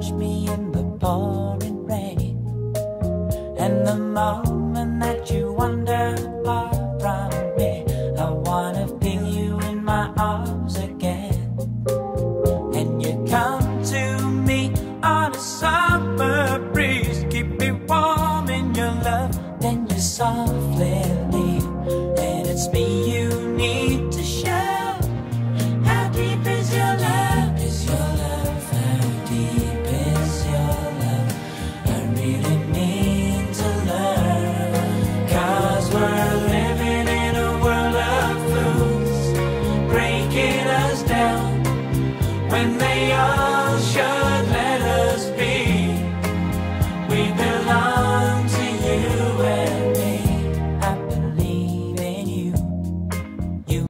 touch me in the pouring rain, and the moment that you wander far from me, I wanna feel you in my arms again. And you come to me on a summer breeze, keep me warm in your love, then you softly leave. And it's me you need to show. How deep is your love? Is your love? How deep is your love? I really need to learn. 'Cause we're living in a world of fools, breaking us down when they are